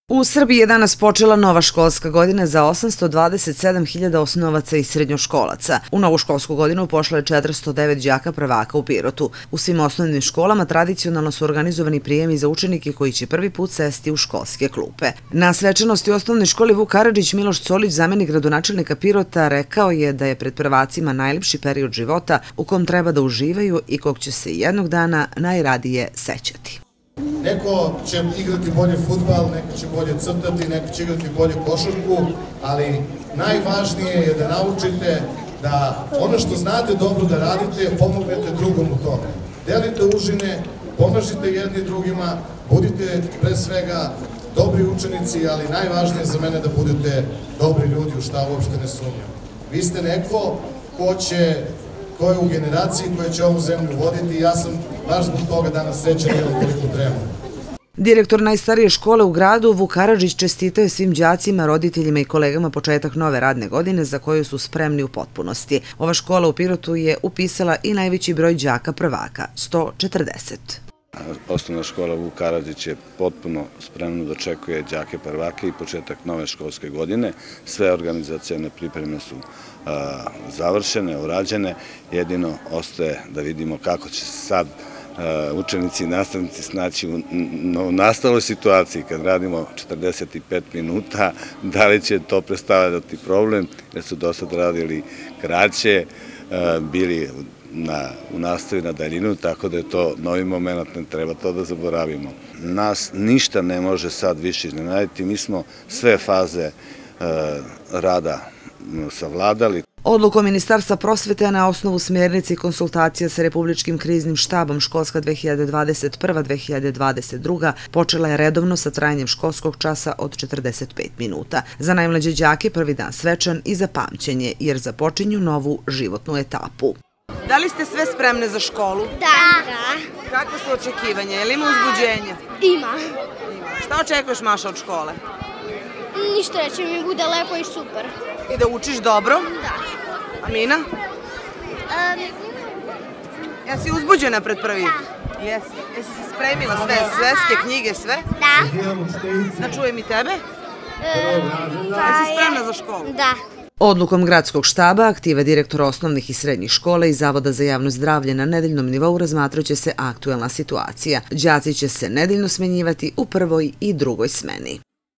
U Srbiji je danas počela nova školska godina za 827.000 osnovaca i srednjoškolaca. U novu školsku godinu pošlo je 409 đaka prvaka u Pirotu. U svim osnovnim školama tradicionalno su organizovani prijemi za učenike koji će prvi put sesti u školske klupe. Na svečanosti u osnovnoj školi Vuk Karadžić Miloš Colić, zamenik gradonačelnika Pirota, rekao je da je pred prvacima najlepši period života u kom treba da uživaju i kog će se jednog dana najradije sećati. Neko će igrati bolje fudbal, neko će bolje crtati, neko će igrati bolje košarku, ali najvažnije je da naučite da ono što znate dobro da radite, pomognete drugom u tome. Delite užine, pomažite jedni drugima, budite pre svega dobri učenici, ali najvažnije za mene da budete dobri ljudi, u šta uopšte ne sumnjam. Vi ste neko ko je u generaciji koja će ovu zemlju voditi i ja sam baš zbog toga danas srećan jer koliko treba. Direktor najstarije škole u gradu Vuk Karadžić čestitao je svim đacima, roditeljima i kolegama početak nove radne godine za koju su spremni u potpunosti. Ova škola u Pirotu je upisala i najveći broj đaka prvaka, 140. Osnovna škola Vuk Karadžić je potpuno spremno da očekuje đake prvake i početak nove školske godine. Sve organizacione pripreme su završene, urađene. Jedino ostaje da vidimo kako će se sad učenici i nastavnici snaći u nastaloj situaciji kad radimo 45 minuta, da li će to predstavljati problem, jer su do sad radili kraće, bili u nastavi na daljinu, tako da je to novi moment, ne treba to da zaboravimo. Nas ništa ne može sad više iznenaditi, mi smo sve faze rada savladali. Odlukom Ministarstva prosvete na osnovu smjernice i konsultacija sa Republičkim kriznim štabom školska 2021-2022 počela je redovno sa trajanjem školskog časa od 45 minuta. Za najmlađe đake prvi dan svečan i za pamćenje, jer započinju novu životnu etapu. Da li ste sve spremne za školu? Da. Kakve su očekivanja? Je li ima uzbuđenja? Ima. Šta očekuješ, Maša, od škole? Ništa, će mi bude lepo i super. I da učiš dobro? Da. Amina? Jesi uzbuđena pred prvi? Da. Jesi. Jesi se spremila sve, sveske, knjige, sve? Da. Da čujem i tebe? Jesi spremna za školu? Da. Odlukom gradskog štaba, aktiva direktora osnovnih i srednjih škola i Zavoda za javno zdravlje na nedeljnom nivou razmatraće se aktuelna situacija. Đaci će se nedeljno smenjivati u prvoj i drugoj smeni.